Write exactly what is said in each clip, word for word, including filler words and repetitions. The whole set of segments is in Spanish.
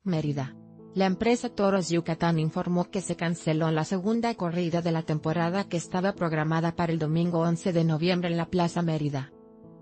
Mérida. La empresa Toros Yucatán informó que se canceló la segunda corrida de la temporada que estaba programada para el domingo once de noviembre en la Plaza Mérida.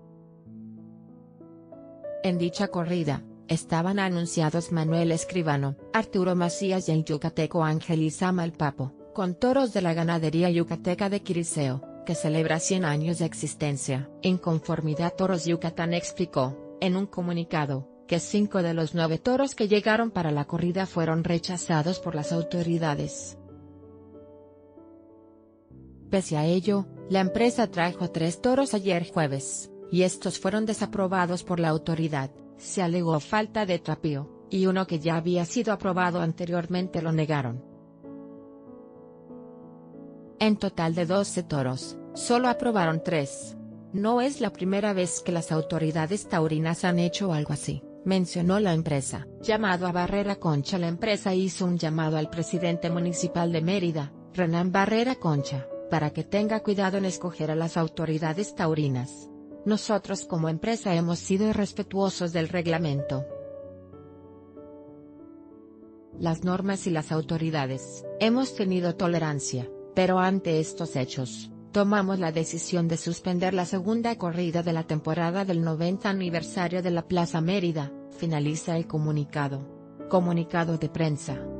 En dicha corrida, estaban anunciados Manuel Escribano, Arturo Macías y el yucateco Ángel Izama el Papo, con toros de la ganadería yucateca de Quiriseo, que celebra cien años de existencia. Inconformidad Toros Yucatán explicó, en un comunicado, que cinco de los nueve toros que llegaron para la corrida fueron rechazados por las autoridades. Pese a ello, la empresa trajo tres toros ayer jueves, y estos fueron desaprobados por la autoridad. Se alegó falta de trapío, y uno que ya había sido aprobado anteriormente lo negaron. En total de doce toros, solo aprobaron tres. No es la primera vez que las autoridades taurinas han hecho algo así, mencionó la empresa. Llamado a Barrera Concha. La empresa hizo un llamado al presidente municipal de Mérida, Renán Barrera Concha, para que tenga cuidado en escoger a las autoridades taurinas. Nosotros como empresa hemos sido respetuosos del reglamento, las normas y las autoridades. Hemos tenido tolerancia, pero ante estos hechos, tomamos la decisión de suspender la segunda corrida de la temporada del noventa aniversario de la Plaza Mérida, finaliza el comunicado. Comunicado de prensa.